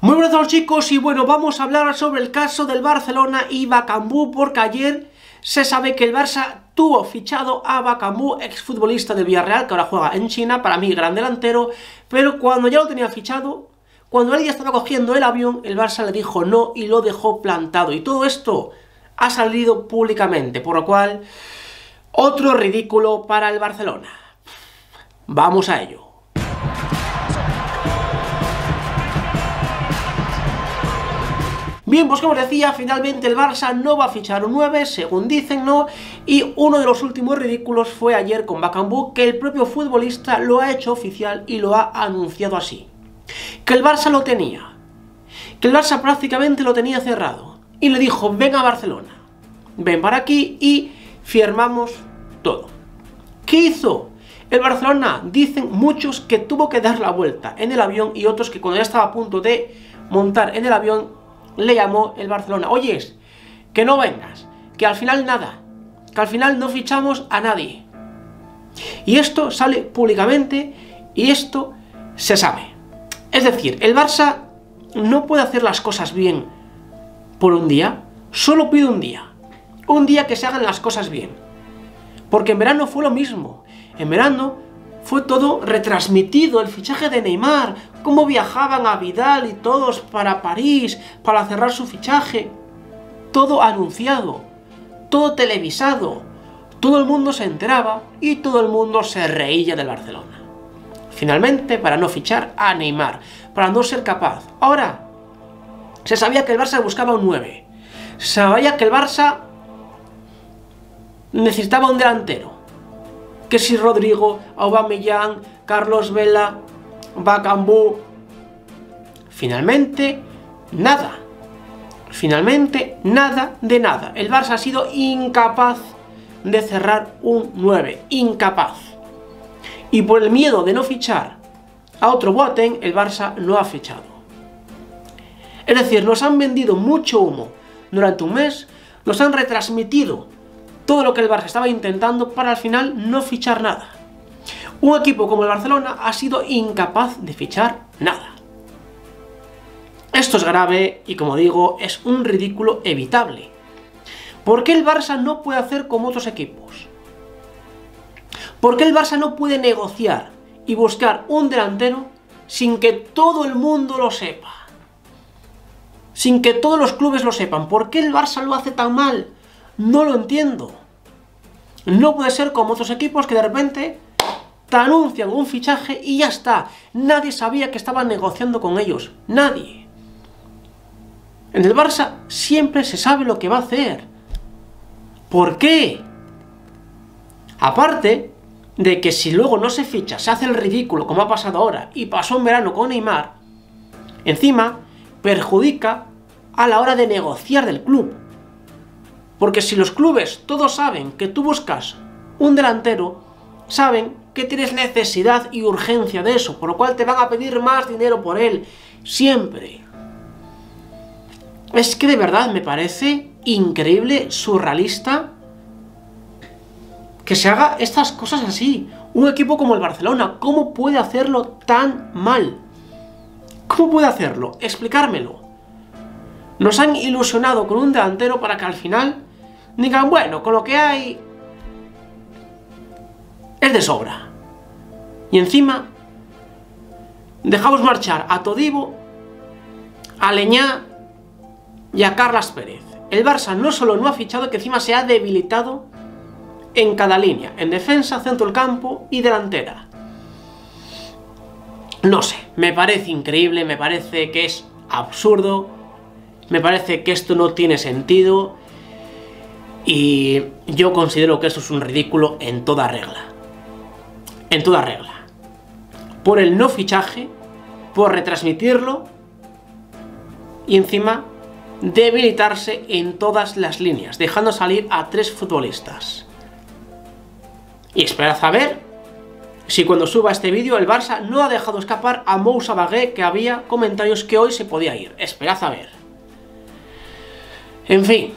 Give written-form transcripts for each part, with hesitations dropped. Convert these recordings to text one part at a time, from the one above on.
Muy buenas a todos chicos, y bueno, vamos a hablar sobre el caso del Barcelona y Bakambu, porque ayer se sabe que el Barça tuvo fichado a Bakambu, exfutbolista del Villarreal, que ahora juega en China, para mí gran delantero, pero cuando ya lo tenía fichado, cuando él ya estaba cogiendo el avión, el Barça le dijo no y lo dejó plantado, y todo esto ha salido públicamente, por lo cual, otro ridículo para el Barcelona. Vamos a ello. Bien, pues como os decía, finalmente el Barça no va a fichar un 9, según dicen, ¿no? Y uno de los últimos ridículos fue ayer con Bakambu, que el propio futbolista lo ha hecho oficial y lo ha anunciado así. Que el Barça lo tenía, que el Barça prácticamente lo tenía cerrado, y le dijo, ven a Barcelona, ven para aquí y firmamos todo. ¿Qué hizo? El Barcelona, dicen muchos que tuvo que dar la vuelta en el avión, y otros que cuando ya estaba a punto de montar en el avión, le llamó el Barcelona, oyes, que no vengas, que al final nada, que al final no fichamos a nadie. Y esto sale públicamente y esto se sabe. Es decir, el Barça no puede hacer las cosas bien por un día, solo pide un día que se hagan las cosas bien. Porque en verano fue lo mismo, en verano fue todo retransmitido, el fichaje de Neymar, cómo viajaban a Vidal y todos para París, para cerrar su fichaje. Todo anunciado, todo televisado, todo el mundo se enteraba y todo el mundo se reía del Barcelona. Finalmente, para no fichar a Neymar, para no ser capaz. Ahora, se sabía que el Barça buscaba un 9, se sabía que el Barça necesitaba un delantero. Que si Rodrigo, Aubameyang, Carlos Vela, Bakambu. Finalmente, nada. Finalmente, nada de nada. El Barça ha sido incapaz de cerrar un 9. Incapaz. Y por el miedo de no fichar a otro Boateng, el Barça no ha fichado. Es decir, nos han vendido mucho humo durante un mes, nos han retransmitido todo lo que el Barça estaba intentando para al final no fichar nada. Un equipo como el Barcelona ha sido incapaz de fichar nada. Esto es grave y, como digo, es un ridículo evitable. ¿Por qué el Barça no puede hacer como otros equipos? ¿Por qué el Barça no puede negociar y buscar un delantero sin que todo el mundo lo sepa? Sin que todos los clubes lo sepan. ¿Por qué el Barça lo hace tan mal? No lo entiendo. No puede ser como otros equipos que de repente te anuncian un fichaje y ya está. Nadie sabía que estaban negociando con ellos. Nadie. En el Barça siempre se sabe lo que va a hacer. ¿Por qué? Aparte de que si luego no se ficha, se hace el ridículo como ha pasado ahora y pasó en verano con Neymar, encima perjudica a la hora de negociar del club. Porque si los clubes todos saben que tú buscas un delantero, saben que tienes necesidad y urgencia de eso, por lo cual te van a pedir más dinero por él, siempre. Es que de verdad me parece increíble, surrealista, que se haga estas cosas así. Un equipo como el Barcelona, ¿cómo puede hacerlo tan mal? ¿Cómo puede hacerlo? Explicármelo. Nos han ilusionado con un delantero para que al final digan, bueno, con lo que hay es de sobra. Y encima dejamos marchar a Todibo, a Aleñá y a Carles Pérez. El Barça no solo no ha fichado, que encima se ha debilitado en cada línea, en defensa, centro del campo y delantera. No sé, me parece increíble, me parece que es absurdo, me parece que esto no tiene sentido. Y yo considero que esto es un ridículo en toda regla. En toda regla. Por el no fichaje, por retransmitirlo y encima debilitarse en todas las líneas, dejando salir a 3 futbolistas. Y esperad a ver si cuando suba este vídeo el Barça no ha dejado escapar a Moussa Bagué, que había comentarios que hoy se podía ir. Esperad a ver. En fin.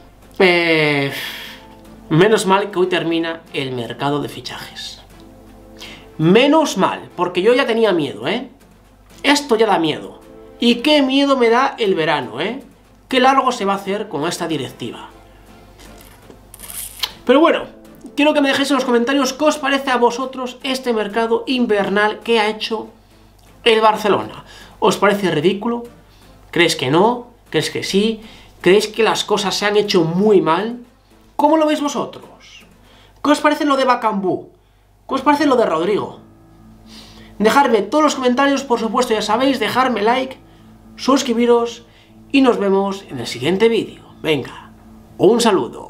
Menos mal que hoy termina el mercado de fichajes. Menos mal, porque yo ya tenía miedo, ¿eh? Esto ya da miedo. Y qué miedo me da el verano, ¿eh? Qué largo se va a hacer con esta directiva. Pero bueno, quiero que me dejéis en los comentarios qué os parece a vosotros este mercado invernal que ha hecho el Barcelona. ¿Os parece ridículo? ¿Creéis que no? ¿Creéis que sí? ¿Creéis que las cosas se han hecho muy mal? ¿Cómo lo veis vosotros? ¿Qué os parece lo de Bakambu? ¿Qué os parece lo de Rodrigo? Dejadme todos los comentarios, por supuesto, ya sabéis, dejarme like, suscribiros y nos vemos en el siguiente vídeo. Venga, un saludo.